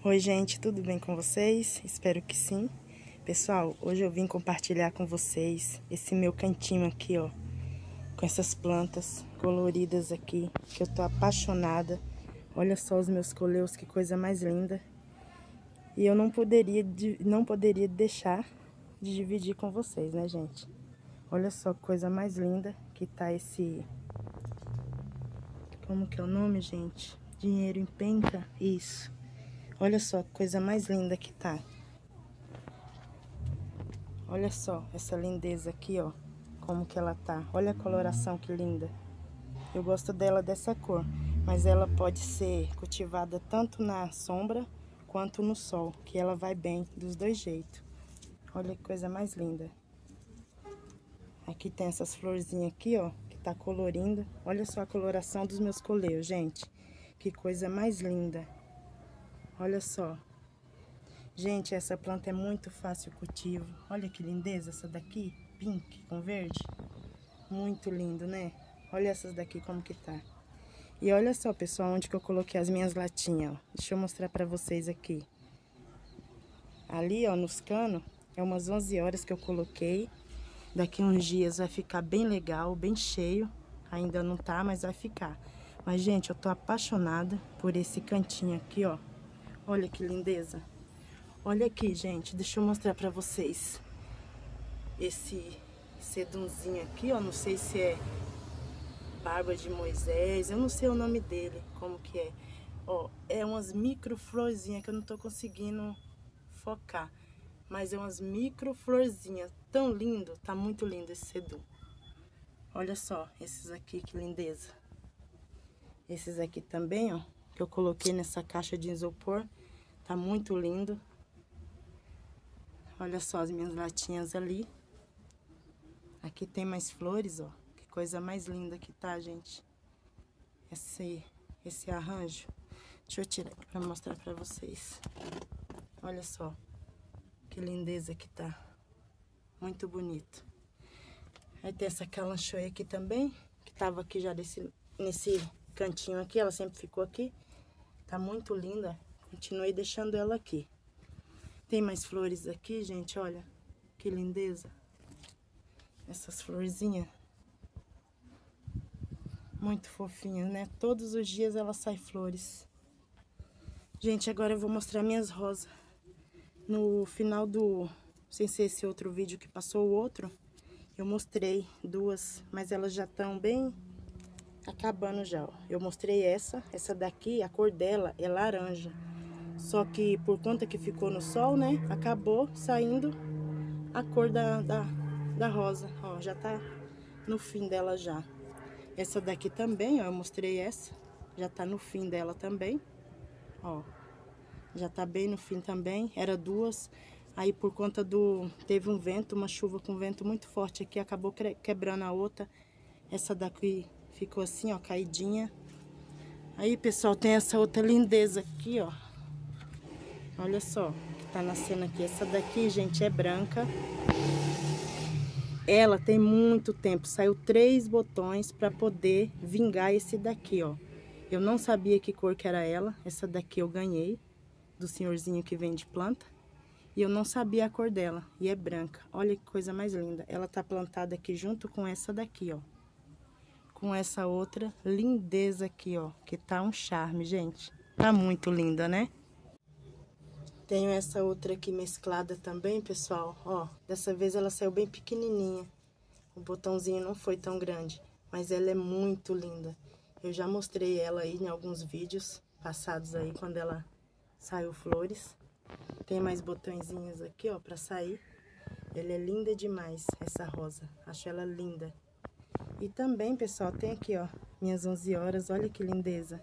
Oi gente, tudo bem com vocês? Espero que sim. Pessoal, hoje eu vim compartilhar com vocês esse meu cantinho aqui, ó, com essas plantas coloridas aqui, que eu tô apaixonada. Olha só os meus coleus, que coisa mais linda. E eu não poderia deixar de dividir com vocês, né, gente? Olha só que coisa mais linda que tá esse... Como que é o nome, gente? Dinheiro em penca? Isso. Olha só que coisa mais linda que tá. Olha só essa lindeza aqui, ó. Como que ela tá. Olha a coloração que linda. Eu gosto dela dessa cor. Mas ela pode ser cultivada tanto na sombra quanto no sol. Que ela vai bem dos dois jeitos. Olha que coisa mais linda. Aqui tem essas florzinhas aqui, ó. Que tá colorindo. Olha só a coloração dos meus coleus, gente. Que coisa mais linda. Olha só. Gente, essa planta é muito fácil o cultivo. Olha que lindeza essa daqui, pink com verde. Muito lindo, né? Olha essas daqui como que tá. E olha só, pessoal, onde que eu coloquei as minhas latinhas, ó. Deixa eu mostrar pra vocês aqui. Ali, ó, nos canos, é umas 11 horas que eu coloquei. Daqui uns dias vai ficar bem legal, bem cheio. Ainda não tá, mas vai ficar. Mas, gente, eu tô apaixonada por esse cantinho aqui, ó. Olha que lindeza. Olha aqui, gente, deixa eu mostrar pra vocês. Esse sedumzinho aqui, ó, não sei se é barba de Moisés, eu não sei o nome dele, como que é. Ó, é umas micro florzinhas que eu não tô conseguindo focar. Mas é umas micro florzinhas, tão lindo, tá muito lindo esse sedum. Olha só, esses aqui, que lindeza. Esses aqui também, ó, que eu coloquei nessa caixa de isopor, tá muito lindo. Olha só as minhas latinhas ali. Aqui tem mais flores, ó. Que coisa mais linda que tá, gente. Esse arranjo. Deixa eu tirar aqui pra mostrar pra vocês. Olha só. Que lindeza que tá. Muito bonito. Aí tem essa calanchoe aqui também. Que tava aqui já nesse cantinho aqui. Ela sempre ficou aqui. Tá muito linda. Continuei deixando ela aqui. Tem mais flores aqui, gente, olha. Que lindeza. Essas florzinhas. Muito fofinhas, né? Todos os dias ela sai flores. Gente, agora eu vou mostrar minhas rosas. No final do... Sem ser esse outro vídeo que passou o outro, eu mostrei duas, mas elas já estão bem acabando já, ó. Eu mostrei essa daqui, a cor dela é laranja. Só que por conta que ficou no sol, né, acabou saindo a cor da rosa. Ó, já tá no fim dela já. Essa daqui também, ó, eu mostrei essa. Já tá no fim dela também. Ó, já tá bem no fim também. Era duas. Aí por conta teve um vento, uma chuva com vento muito forte aqui, acabou quebrando a outra. Essa daqui ficou assim, ó, caidinha. Aí, pessoal, tem essa outra lindeza aqui, ó. Olha só, que tá nascendo aqui. Essa daqui, gente, é branca. Ela tem muito tempo. Saiu 3 botões pra poder vingar esse daqui, ó. Eu não sabia que cor que era ela. Essa daqui eu ganhei do senhorzinho que vende planta. E eu não sabia a cor dela. E é branca. Olha que coisa mais linda. Ela tá plantada aqui junto com essa daqui, ó. Com essa outra lindeza aqui, ó. Que tá um charme, gente. Tá muito linda, né? Tenho essa outra aqui mesclada também, pessoal. Ó, dessa vez ela saiu bem pequenininha. O botãozinho não foi tão grande. Mas ela é muito linda. Eu já mostrei ela aí em alguns vídeos passados aí, quando ela saiu flores. Tem mais botõezinhos aqui, ó, pra sair. Ela é linda demais, essa rosa. Acho ela linda. E também, pessoal, tem aqui, ó, minhas 11 horas. Olha que lindeza.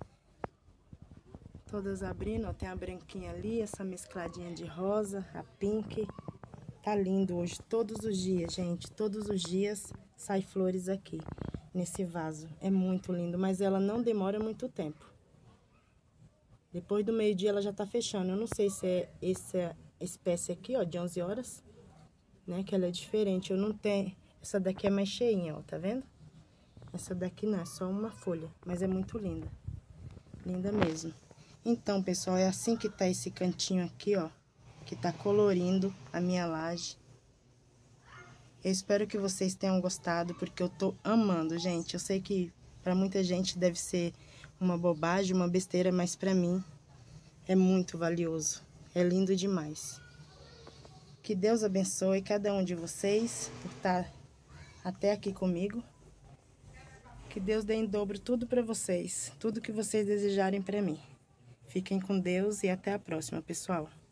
Todas abrindo, ó, tem a branquinha ali, essa mescladinha de rosa, a pink. Tá lindo hoje, todos os dias, gente. Todos os dias sai flores aqui, nesse vaso. É muito lindo, mas ela não demora muito tempo. Depois do meio-dia ela já tá fechando. Eu não sei se é essa espécie aqui, ó, de 11 horas, né? Que ela é diferente. Eu não tenho... Essa daqui é mais cheinha, ó, tá vendo? Essa daqui não, é só uma folha, mas é muito linda. Linda mesmo. Então, pessoal, é assim que tá esse cantinho aqui, ó, que tá colorindo a minha laje. Eu espero que vocês tenham gostado, porque eu tô amando, gente. Eu sei que pra muita gente deve ser uma bobagem, uma besteira, mas pra mim é muito valioso. É lindo demais. Que Deus abençoe cada um de vocês por estar até aqui comigo. Que Deus dê em dobro tudo pra vocês, tudo que vocês desejarem pra mim. Fiquem com Deus e até a próxima, pessoal.